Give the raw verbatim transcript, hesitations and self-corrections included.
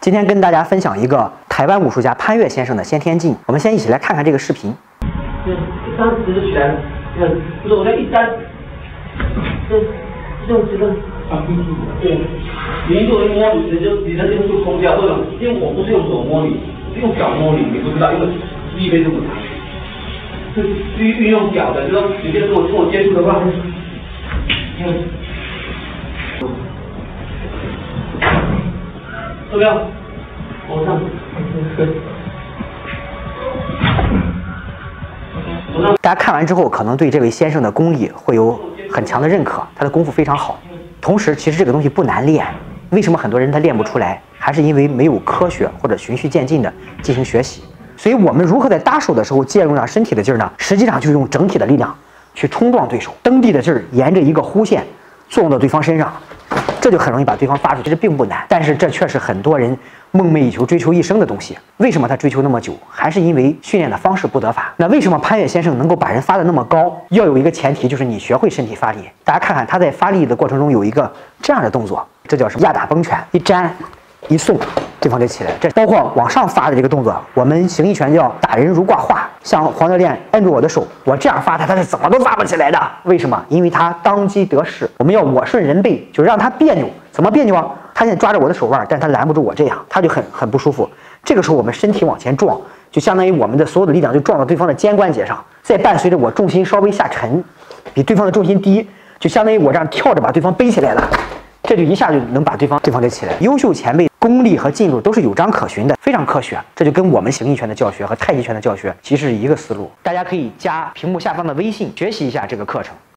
今天跟大家分享一个台湾武术家潘岳先生的先天劲，我们先一起来看看这个视频。 对，当时就起来了，嗯，不是我在一单，对，这种这个啊，对，你如果摸你的就你的这个就空掉，为什么？因为我不是用手摸你，是用脚摸你，你不知道，因为力没这么大。是运运用脚的，就是说你现在跟我跟我接触的话，嗯，怎么样？往上， 大家看完之后，可能对这位先生的功力会有很强的认可，他的功夫非常好。同时，其实这个东西不难练，为什么很多人他练不出来？还是因为没有科学或者循序渐进的进行学习。所以我们如何在搭手的时候借用上身体的劲儿呢？实际上就是用整体的力量去冲撞对手，蹬地的劲儿沿着一个弧线作用到对方身上，这就很容易把对方发出去。这并不难，但是这却是很多人梦寐以求、追求一生的东西。为什么他追求那么久？还是因为训练的方式不得法。那为什么潘岳先生能够把人发得那么高？要有一个前提，就是你学会身体发力。大家看看他在发力的过程中有一个这样的动作，这叫什么？压打崩拳，一粘一送，对方就起来。这包括往上发的这个动作，我们形意拳叫打人如挂画。像黄教练摁住我的手，我这样发他，他是怎么都发不起来的。为什么？因为他当机得势。我们要我顺人背，就让他别扭。怎么别扭啊？他现在抓着我的手腕，但他拦不住我，这样他就很很不舒服。这个时候我们身体往前撞，就相当于我们的所有的力量就撞到对方的肩关节上，再伴随着我重心稍微下沉，比对方的重心低，就相当于我这样跳着把对方背起来了。这就一下就能把对方对方给起来。优秀前辈功力和进度都是有章可循的，非常科学。这就跟我们形意拳的教学和太极拳的教学其实是一个思路。大家可以加屏幕下方的微信学习一下这个课程。